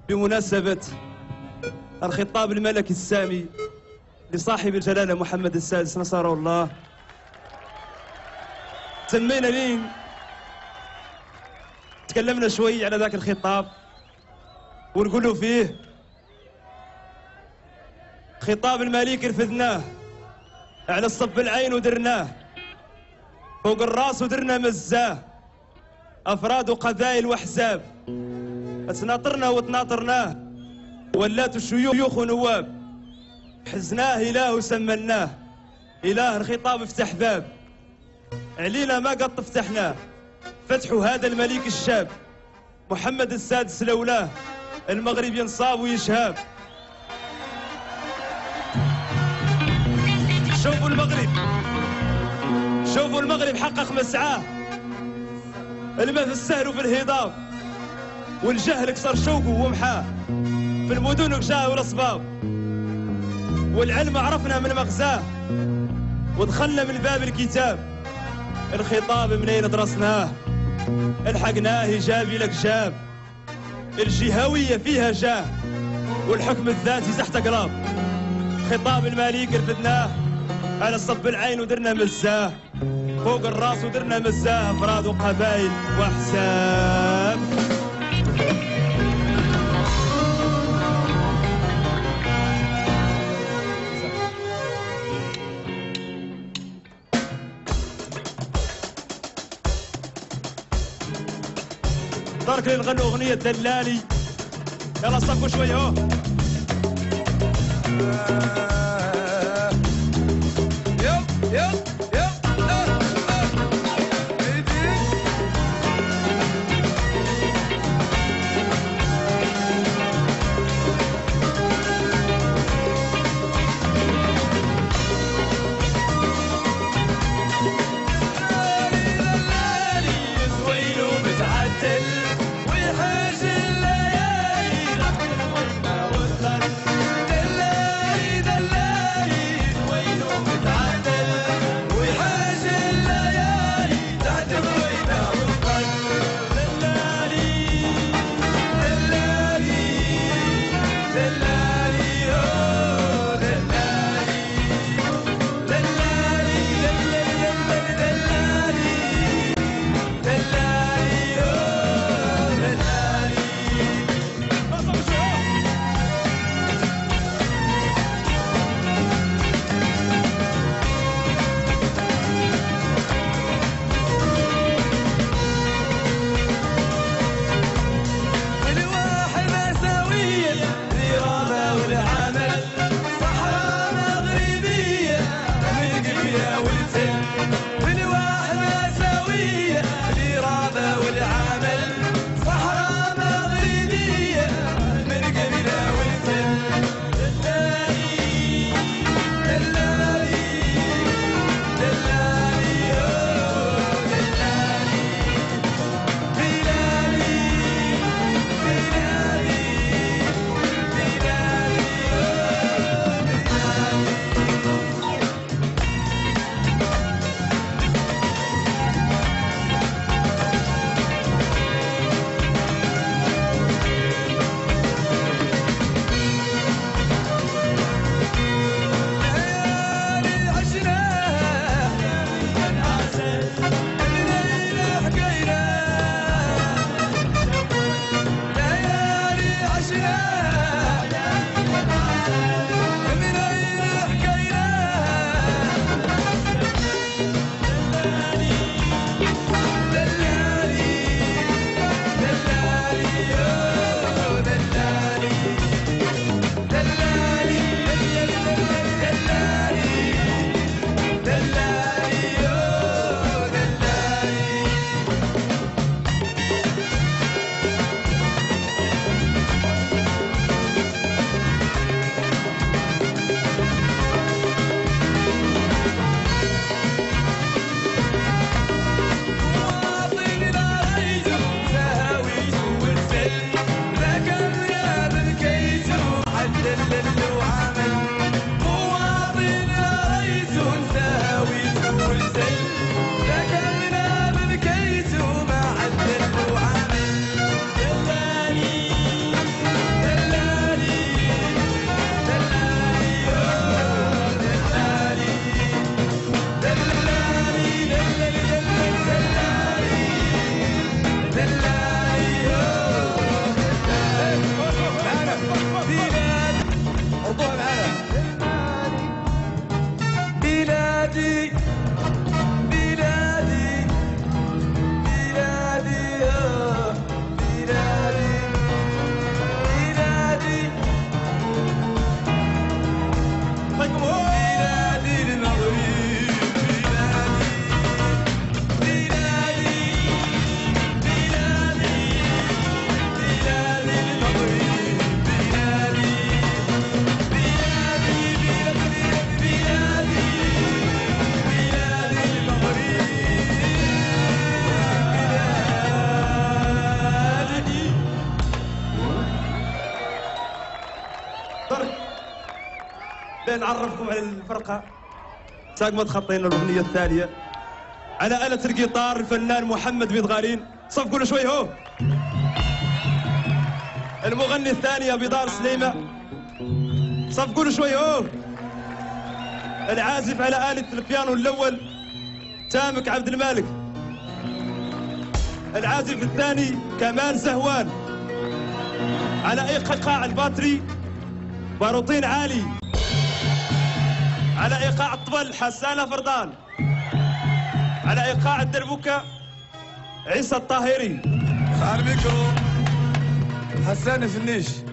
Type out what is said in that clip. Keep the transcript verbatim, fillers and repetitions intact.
بمناسبة الخطاب الملكي السامي لصاحب الجلالة محمد السادس نصره الله، تمينا لين تكلمنا شوي على ذاك الخطاب ونقولوا فيه خطاب الملك رفدناه على الصب العين ودرناه فوق الراس ودرنا مزاه، أفراد وقبائل وأحزاب تناطرنا وتناطرناه، ولات الشيوخ ونواب حزناه إله وسمناه، إله الخطاب افتح باب علينا ما قد فتحناه، فتحوا هذا الملك الشاب محمد السادس لولاه المغرب ينصاب ويشهاب. شوفوا المغرب، شوفوا المغرب حقق مسعاه، الماء في السهل وفي الهضاب والجهل كسر شوقه ومحاه، في المدن وجاه والأصباب والعلم عرفنا من مغزاه ودخلنا من باب الكتاب، الخطاب منين درسناه الحقناه جابي لك جاب، الجهوية فيها جاه والحكم الذاتي تحت قلاب، خطاب الملك رفدناه على صب العين ودرنا مزاه، فوق الراس ودرنا مزاه، أفراد وقبائل وأحزاب. دارك لي نغنوا أغنية دلالي، يلا صفوا شوية هو. يب يب نعرفكم على الفرقة ساق ما تخطينا الأغنية الثانية. على آلة الجيتار الفنان محمد مدغالين، صفقوا له شوي هو. المغني الثاني بدار سليمة، صفقوا له شوي هو. العازف على آلة البيانو الأول تامك عبد المالك. العازف الثاني كمال زهوان. على إيقاع الباتري باروطين عالي. على إيقاع الطبل حسانة فردان. على إيقاع الدربكة عيسى الطاهري. على الميكرو حسان فنيش.